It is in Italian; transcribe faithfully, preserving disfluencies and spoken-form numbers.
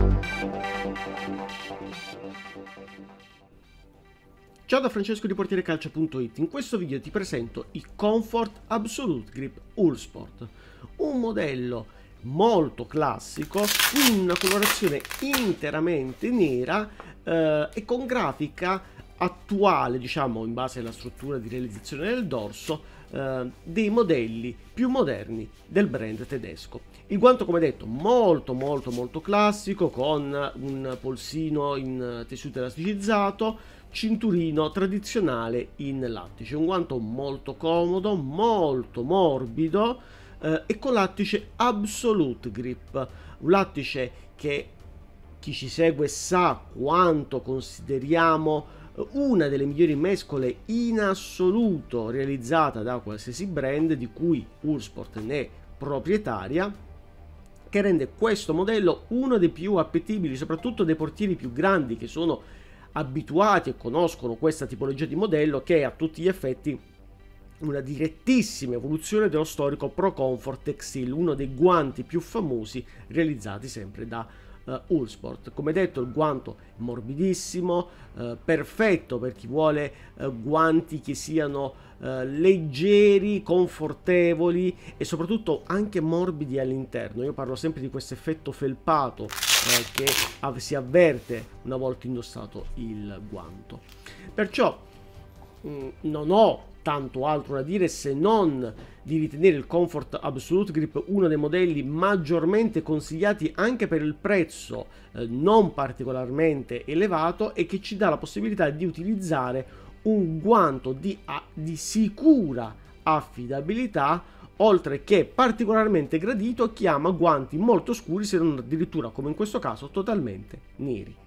Ciao da Francesco di Portiere Calcio punto it. In questo video ti presento il Comfort Absolute Grip Uhlsport, un modello molto classico in una colorazione interamente nera eh, e con grafica attuale, diciamo in base alla struttura di realizzazione del dorso, eh, dei modelli più moderni del brand tedesco. Il guanto, come detto, molto molto molto classico, con un polsino in tessuto elasticizzato, cinturino tradizionale in lattice, un guanto molto comodo, molto morbido eh, e con lattice Absolute Grip, un lattice che chi ci segue sa quanto consideriamo una delle migliori mescole in assoluto realizzata da qualsiasi brand, di cui Uhlsport ne è proprietaria, che rende questo modello uno dei più appetibili, soprattutto dei portieri più grandi che sono abituati e conoscono questa tipologia di modello, che è a tutti gli effetti una direttissima evoluzione dello storico Pro Comfort Textile, uno dei guanti più famosi realizzati sempre da uh, Uhlsport. Come detto, il guanto è morbidissimo, uh, perfetto per chi vuole uh, guanti che siano uh, leggeri, confortevoli e soprattutto anche morbidi all'interno. Io parlo sempre di questo effetto felpato eh, che av- si avverte una volta indossato il guanto. Perciò mh, non ho tanto altro da dire se non di ritenere il Comfort Absolute Grip uno dei modelli maggiormente consigliati anche per il prezzo eh, non particolarmente elevato, e che ci dà la possibilità di utilizzare un guanto di, a, di sicura affidabilità, oltre che particolarmente gradito a chi ama guanti molto scuri, se non addirittura, come in questo caso, totalmente neri.